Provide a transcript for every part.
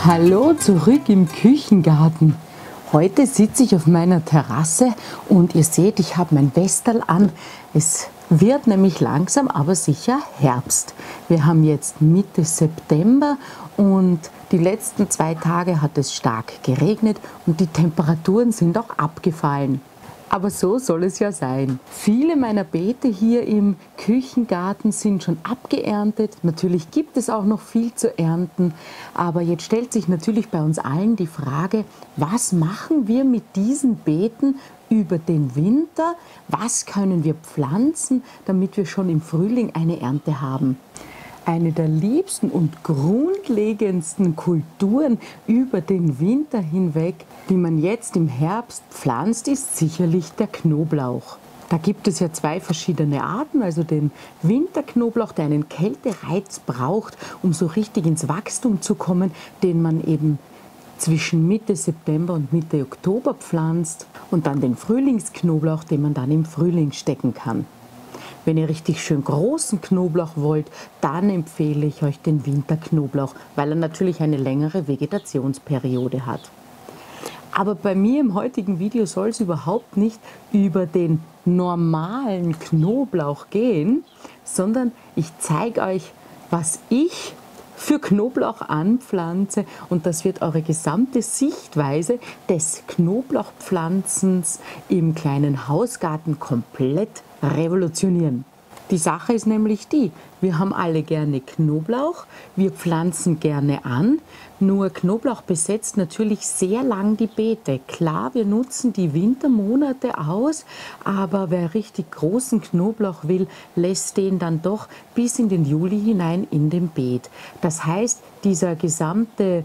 Hallo zurück im Küchengarten. Heute sitze ich auf meiner Terrasse und ihr seht, ich habe mein Westerl an. Es wird nämlich langsam aber sicher Herbst. Wir haben jetzt Mitte September und die letzten 2 Tage hat es stark geregnet und die Temperaturen sind auch abgefallen. Aber so soll es ja sein. Viele meiner Beete hier im Küchengarten sind schon abgeerntet. Natürlich gibt es auch noch viel zu ernten. Aber jetzt stellt sich natürlich bei uns allen die Frage, was machen wir mit diesen Beeten über den Winter? Was können wir pflanzen, damit wir schon im Frühling eine Ernte haben? Eine der liebsten und grundlegendsten Kulturen über den Winter hinweg, die man jetzt im Herbst pflanzt, ist sicherlich der Knoblauch. Da gibt es ja 2 verschiedene Arten, also den Winterknoblauch, der einen Kältereiz braucht, um so richtig ins Wachstum zu kommen, den man eben zwischen Mitte September und Mitte Oktober pflanzt, und dann den Frühlingsknoblauch, den man dann im Frühling stecken kann. Wenn ihr richtig schön großen Knoblauch wollt, dann empfehle ich euch den Winterknoblauch, weil er natürlich eine längere Vegetationsperiode hat. Aber bei mir im heutigen Video soll es überhaupt nicht über den normalen Knoblauch gehen, sondern ich zeige euch, was ich für Knoblauch anpflanze, und das wird eure gesamte Sichtweise des Knoblauchpflanzens im kleinen Hausgarten komplett revolutionieren. Die Sache ist nämlich die, wir haben alle gerne Knoblauch, wir pflanzen gerne an, nur Knoblauch besetzt natürlich sehr lang die Beete. Klar, wir nutzen die Wintermonate aus, aber wer richtig großen Knoblauch will, lässt den dann doch bis in den Juli hinein in dem Beet. Das heißt, diese gesamte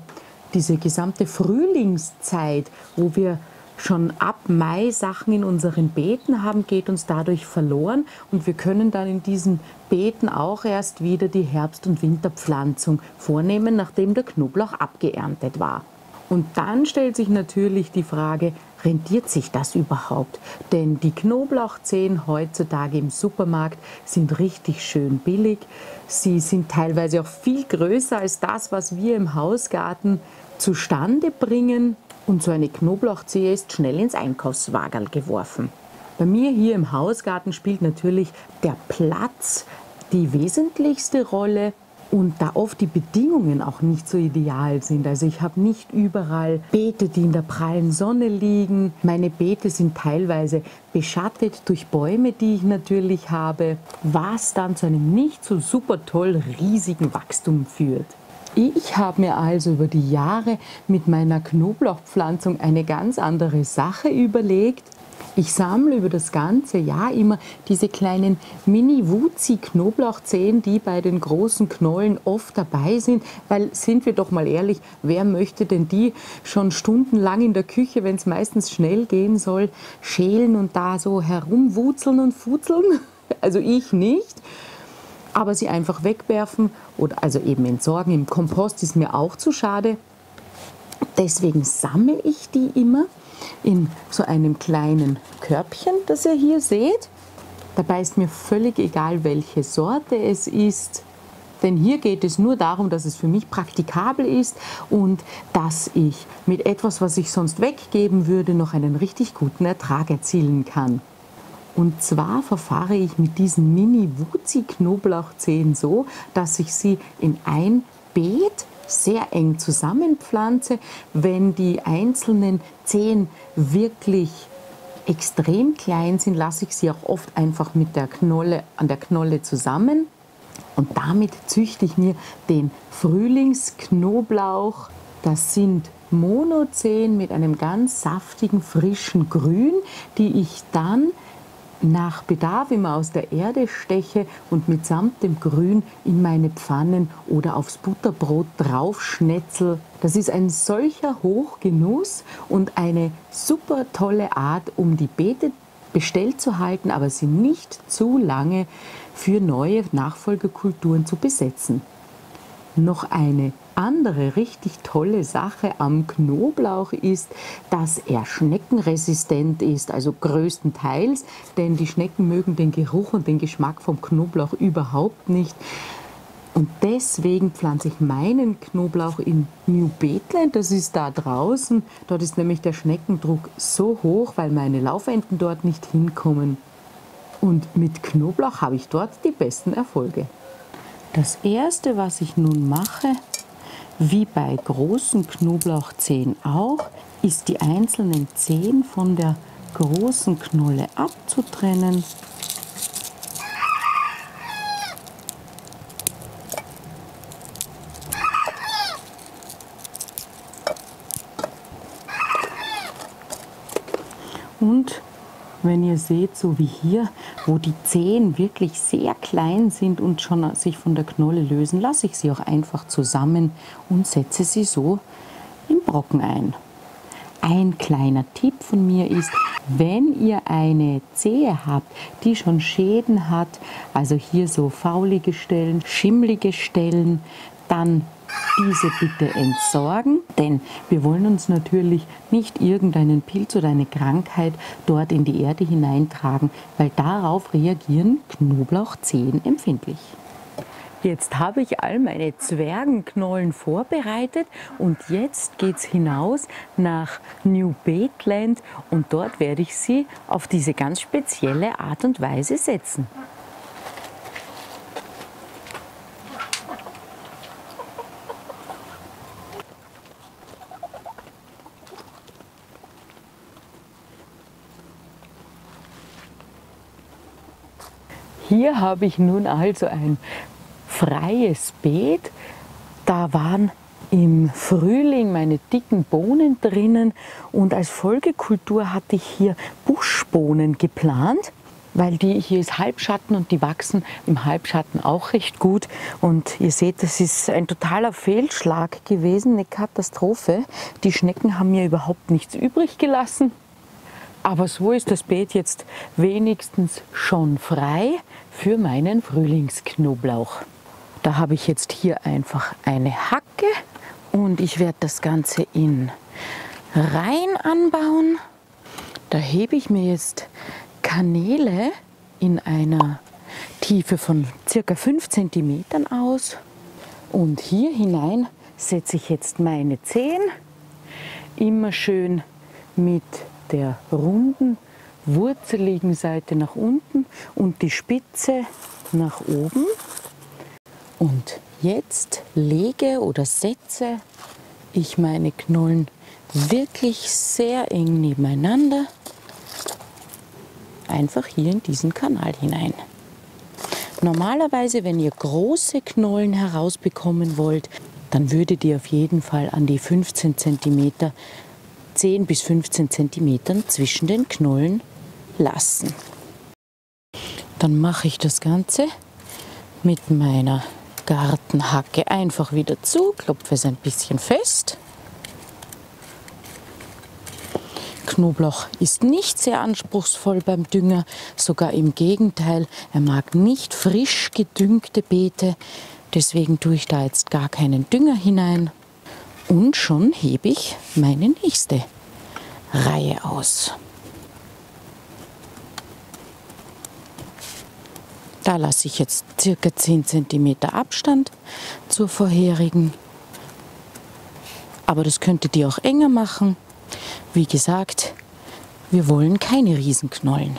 Frühlingszeit, wo wir schon ab Mai Sachen in unseren Beeten haben, geht uns dadurch verloren, und wir können dann in diesen Beeten auch erst wieder die Herbst- und Winterpflanzung vornehmen, nachdem der Knoblauch abgeerntet war. Und dann stellt sich natürlich die Frage, rentiert sich das überhaupt? Denn die Knoblauchzehen heutzutage im Supermarkt sind richtig schön billig. Sie sind teilweise auch viel größer als das, was wir im Hausgarten zustande bringen. Und so eine Knoblauchzehe ist schnell ins Einkaufswagerl geworfen. Bei mir hier im Hausgarten spielt natürlich der Platz die wesentlichste Rolle, und da oft die Bedingungen auch nicht so ideal sind. Also ich habe nicht überall Beete, die in der prallen Sonne liegen. Meine Beete sind teilweise beschattet durch Bäume, die ich natürlich habe, was dann zu einem nicht so super toll riesigen Wachstum führt. Ich habe mir also über die Jahre mit meiner Knoblauchpflanzung eine ganz andere Sache überlegt. Ich sammle über das ganze Jahr immer diese kleinen Mini-Wuzi-Knoblauchzehen, die bei den großen Knollen oft dabei sind, weil, sind wir doch mal ehrlich, wer möchte denn die schon stundenlang in der Küche, wenn es meistens schnell gehen soll, schälen und da so herumwuzeln und futzeln? Also ich nicht. Aber sie einfach wegwerfen oder also eben entsorgen im Kompost ist mir auch zu schade. Deswegen sammle ich die immer in so einem kleinen Körbchen, das ihr hier seht. Dabei ist mir völlig egal, welche Sorte es ist. Denn hier geht es nur darum, dass es für mich praktikabel ist und dass ich mit etwas, was ich sonst weggeben würde, noch einen richtig guten Ertrag erzielen kann. Und zwar verfahre ich mit diesen Mini-Wuzi-Knoblauchzehen so, dass ich sie in ein Beet sehr eng zusammenpflanze. Wenn die einzelnen Zehen wirklich extrem klein sind, lasse ich sie auch oft einfach mit der Knolle, an der Knolle zusammen. Und damit züchte ich mir den Frühlingsknoblauch. Das sind Monozehen mit einem ganz saftigen, frischen Grün, die ich dann nach Bedarf immer aus der Erde steche und mitsamt dem Grün in meine Pfannen oder aufs Butterbrot draufschnetzel. Das ist ein solcher Hochgenuss und eine super tolle Art, um die Beete bestellt zu halten, aber sie nicht zu lange für neue Nachfolgekulturen zu besetzen. Noch eine andere richtig tolle Sache am Knoblauch ist, dass er schneckenresistent ist, also größtenteils, denn die Schnecken mögen den Geruch und den Geschmack vom Knoblauch überhaupt nicht. Und deswegen pflanze ich meinen Knoblauch in New Bethlehem. Das ist da draußen. Dort ist nämlich der Schneckendruck so hoch, weil meine Laufenten dort nicht hinkommen. Und mit Knoblauch habe ich dort die besten Erfolge. Das erste, was ich nun mache, wie bei großen Knoblauchzehen auch, ist die einzelnen Zehen von der großen Knolle abzutrennen. Und wenn ihr seht, so wie hier, wo die Zehen wirklich sehr klein sind und schon sich von der Knolle lösen, lasse ich sie auch einfach zusammen und setze sie so in Brocken ein. Ein kleiner Tipp von mir ist, wenn ihr eine Zehe habt, die schon Schäden hat, also hier so faulige Stellen, schimmlige Stellen, dann diese bitte entsorgen, denn wir wollen uns natürlich nicht irgendeinen Pilz oder eine Krankheit dort in die Erde hineintragen, weil darauf reagieren Knoblauchzehen empfindlich. Jetzt habe ich all meine Zwergenknollen vorbereitet und jetzt geht es hinaus nach New Bethlehem und dort werde ich sie auf diese ganz spezielle Art und Weise setzen. Hier habe ich nun also ein freies Beet. Da waren im Frühling meine dicken Bohnen drinnen und als Folgekultur hatte ich hier Buschbohnen geplant, weil hier ist Halbschatten und die wachsen im Halbschatten auch recht gut. Und ihr seht, das ist ein totaler Fehlschlag gewesen, eine Katastrophe. Die Schnecken haben mir überhaupt nichts übrig gelassen. Aber so ist das Beet jetzt wenigstens schon frei für meinen Frühlingsknoblauch. Da habe ich jetzt hier einfach eine Hacke und ich werde das Ganze in Reihen anbauen. Da hebe ich mir jetzt Kanäle in einer Tiefe von ca. 5 cm aus. Und hier hinein setze ich jetzt meine Zehen, immer schön mit der runden, wurzeligen Seite nach unten und die Spitze nach oben. Und jetzt lege oder setze ich meine Knollen wirklich sehr eng nebeneinander, einfach hier in diesen Kanal hinein. Normalerweise, wenn ihr große Knollen herausbekommen wollt, dann würdet ihr auf jeden Fall an die 15 cm 10 bis 15 cm zwischen den Knollen lassen. Dann mache ich das Ganze mit meiner Gartenhacke einfach wieder zu, klopfe es ein bisschen fest. Knoblauch ist nicht sehr anspruchsvoll beim Dünger, sogar im Gegenteil, er mag nicht frisch gedüngte Beete, deswegen tue ich da jetzt gar keinen Dünger hinein. Und schon hebe ich meine nächste Reihe aus. Da lasse ich jetzt ca. 10 cm Abstand zur vorherigen. Aber das könntet ihr auch enger machen. Wie gesagt, wir wollen keine Riesenknollen.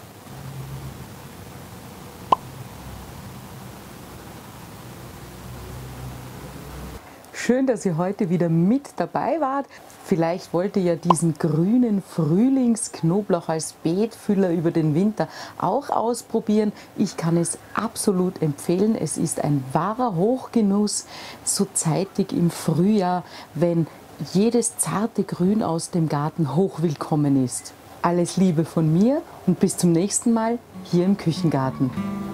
Schön, dass ihr heute wieder mit dabei wart. Vielleicht wollt ihr ja diesen grünen Frühlingsknoblauch als Beetfüller über den Winter auch ausprobieren. Ich kann es absolut empfehlen. Es ist ein wahrer Hochgenuss, so zeitig im Frühjahr, wenn jedes zarte Grün aus dem Garten hochwillkommen ist. Alles Liebe von mir und bis zum nächsten Mal hier im Küchengarten.